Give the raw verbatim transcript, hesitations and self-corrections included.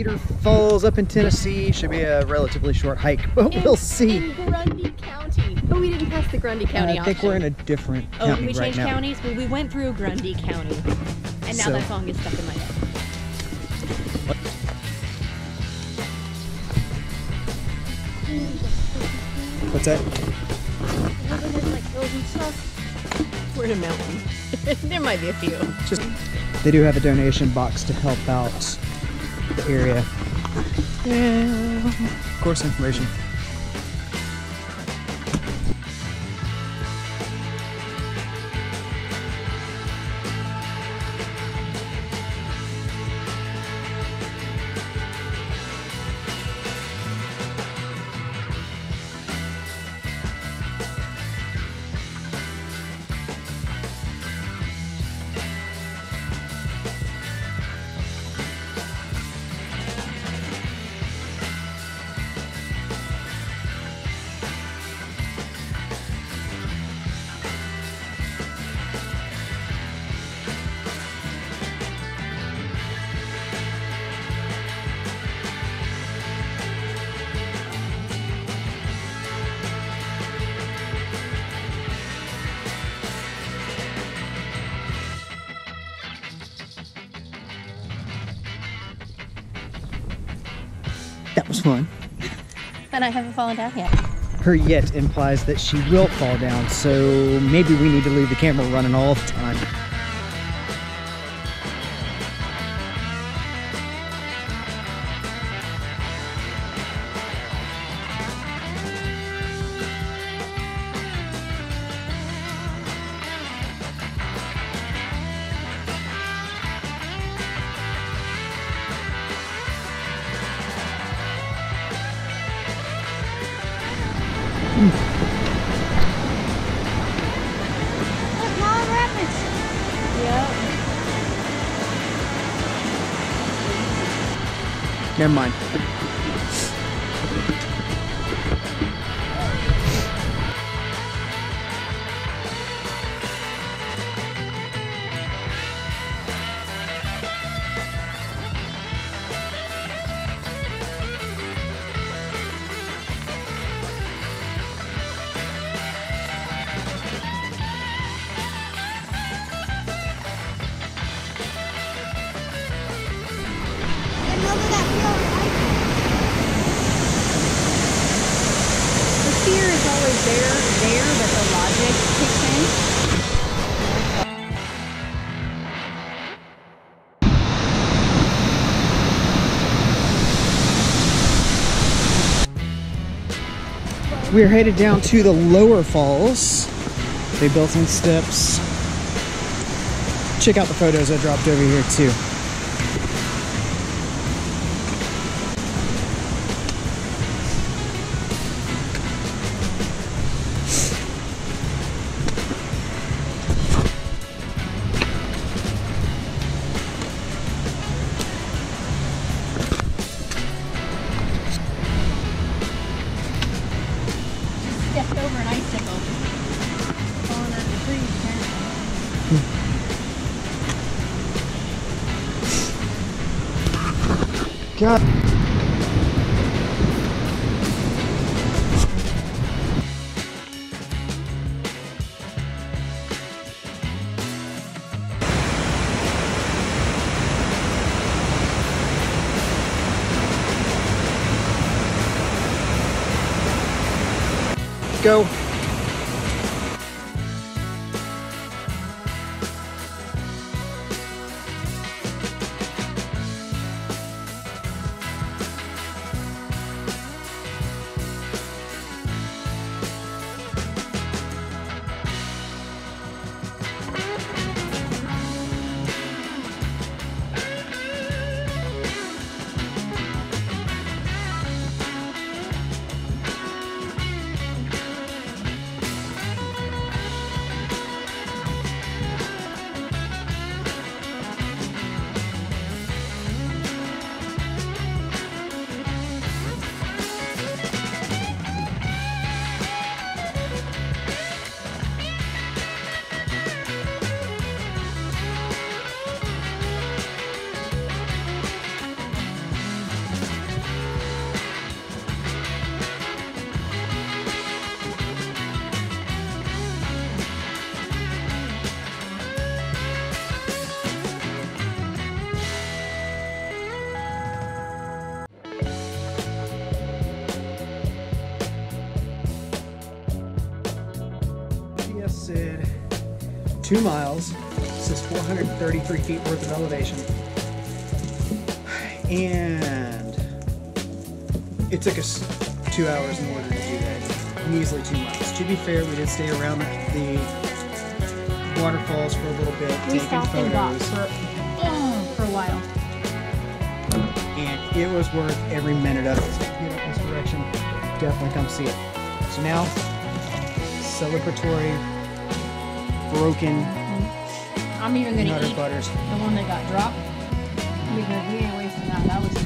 Cedar Falls up in Tennessee. Should be a relatively short hike, but in, we'll see. In Grundy County. But we didn't pass the Grundy County uh, I think option. we're in a different oh, county we right changed now. counties? Well, we went through Grundy County. And now So, that song is stuck in my head. What's that? We're in a mountain. There might be a few. Just, they do have a donation box to help out the area. Yeah. Course information. That was fun. And I haven't fallen down yet. Her yet implies that she will fall down, so maybe we need to leave the camera running all the time. Never mind. Fear is always there, there, but the logic kicks in. We're headed down to the lower falls. They built in steps. Check out the photos I dropped over here too. Stepped over an icicle. Falling out of the tree, apparently. God. Go. two miles. This is four hundred thirty-three feet worth of elevation. And it took us two hours in order to do that. Measly two miles. To be fair, we did stay around the waterfalls for a little bit, We taking stopped and got photos. for, oh, for a while. And it was worth every minute of it. So if you get up this direction, definitely come see it. So now, celebratory, broken I'm even gonna Nutter eat Butters. the one that got dropped because we ain't wasting that. That was